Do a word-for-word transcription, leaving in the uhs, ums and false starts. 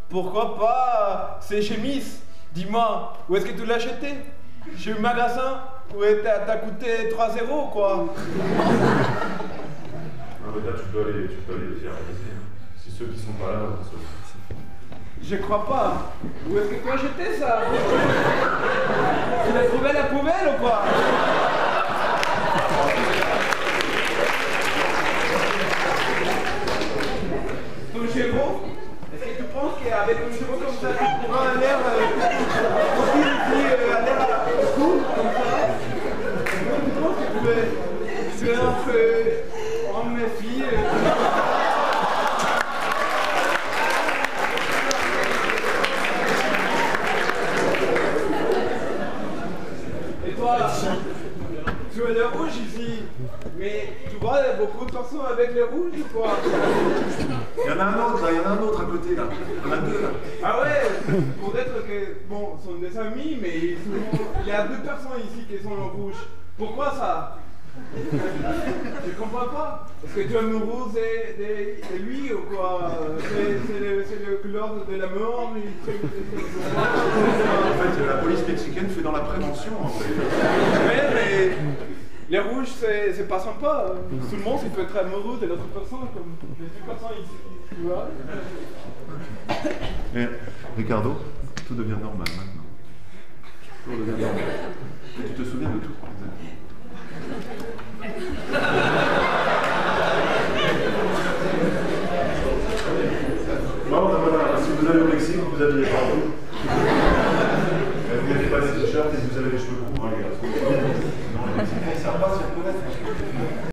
Pourquoi pas ces chemises? Dis-moi, où est-ce que tu l'as acheté? Chez le magasin? Où t'as coûté trois euros, quoi? Non, mais là, tu peux aller, tu peux aller les faire ramasser. Hein. C'est ceux qui sont pas là. Ceux... Je crois pas. Où est-ce que tu as acheté ça? Tu l'as trouvé à la poubelle ou quoi? Ton chevaux? Est-ce que tu penses qu'avec un chevaux comme ça, tu pourras aller euh, aussi, aussi euh, aller à court comme ça? Tu penses que tu peux, tu peux entre hommes et filles euh, tu as le rouge ici, mais tu vois beaucoup de personnes avec le rouge ou quoi? Il y en a un autre là, il y en a un autre à côté là. Il y en a deux là. Ah ouais, peut-être que, bon, ce sont des amis, mais ils sont, il y a deux personnes ici qui sont le rouge. Pourquoi ça? Je comprends pas. Est-ce que tu aimes le rouge de, de, de lui ou quoi? C'est le, le couleur de la mort, mais... En fait, la police mexicaine fait dans la prévention en fait. Ouais, mais les rouges, c'est pas sympa. Tout le monde, il peut être amoureux de l'autre personne, comme les deux personnes ici, tu vois. Et Ricardo, tout devient normal maintenant. Tout devient normal. Tu te souviens de tout. Bon, ben voilà, si vous allez au Mexique, vous habillez pas.